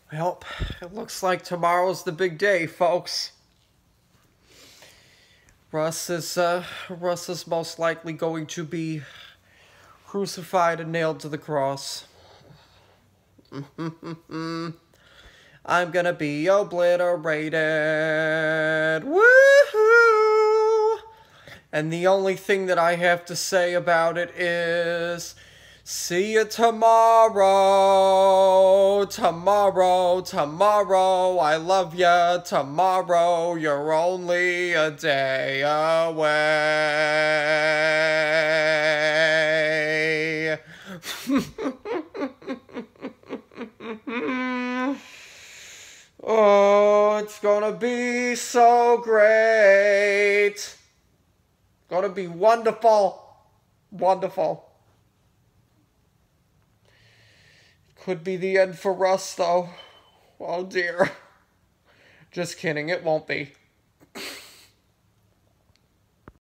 Well, it looks like tomorrow's the big day, folks. Russ is most likely going to be crucified and nailed to the cross. I'm gonna be obliterated. Woohoo! And the only thing that I have to say about it is, see you tomorrow. Tomorrow, tomorrow. I love ya. Tomorrow, you're only a day away. Oh, it's gonna be so great. Gonna be wonderful. Wonderful. Could be the end for Russ, though. Oh dear. Just kidding, it won't be.